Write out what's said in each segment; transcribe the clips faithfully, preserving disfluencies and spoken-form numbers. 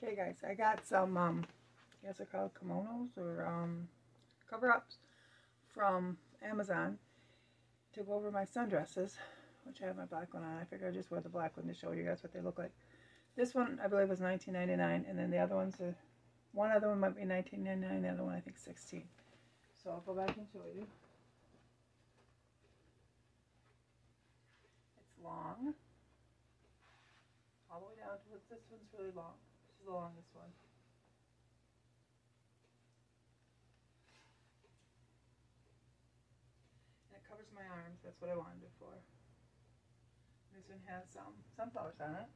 Okay guys, I got some, um, I guess they're called kimonos or um, cover-ups from Amazon to go over my sundresses, which I have my black one on. I figured I'd just wear the black one to show you guys what they look like. This one I believe was nineteen ninety-nine, and then the other ones are, one other one might be nineteen ninety-nine, the other one I think sixteen. So I'll go back and show you. It's long, all the way down to this one's really long. This is the longest one. And it covers my arms. That's what I wanted it for. This one has um, sunflowers on it.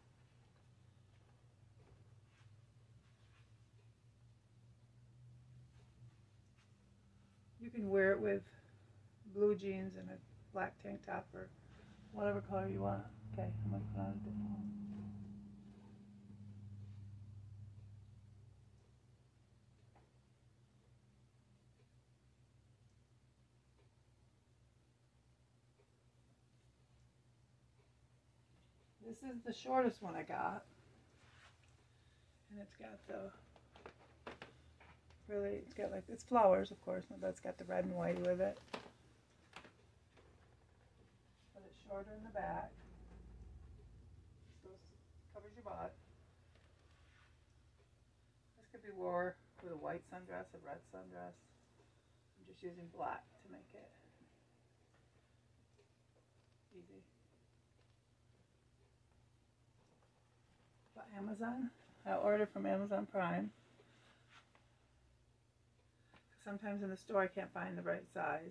You can wear it with blue jeans and a black tank top or whatever color you want. Okay, I'm going to put on a different one. This is the shortest one I got. And it's got the, really, it's got like, it's flowers of course, but it's got the red and white with it. But it's shorter in the back. So it covers your butt. This could be wore with a white sundress, a red sundress. I'm just using black to make it easy. By Amazon. I ordered from Amazon Prime. Sometimes in the store I can't find the right size.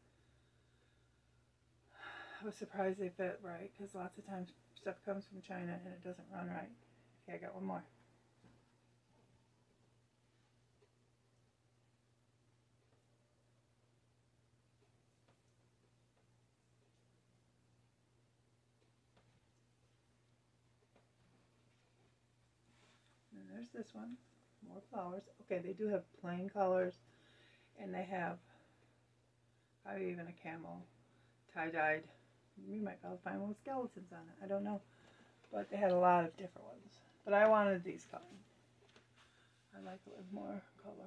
I was surprised they fit right because lots of times stuff comes from China and it doesn't run right. Okay, I got one more. And there's this one. More flowers. Okay, they do have plain colors and they have probably even a camel tie-dyed. You might be able to find one with skeletons on it. I don't know. But they had a lot of different ones. But I wanted these kind. I like it with more color.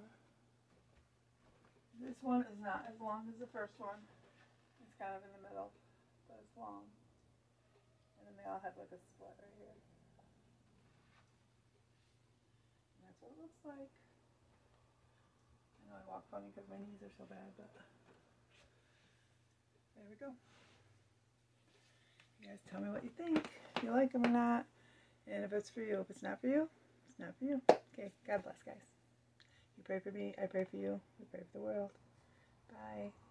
This one is not as long as the first one. It's kind of in the middle, but it's long. And then they all have like a split right here. And that's what it looks like. I know I walk funny because my knees are so bad, but there we go. You guys tell me what you think, if you like them or not, and if it's for you. If it's not for you, it's not for you. Okay, God bless, guys. You pray for me, I pray for you, we pray for the world. Bye.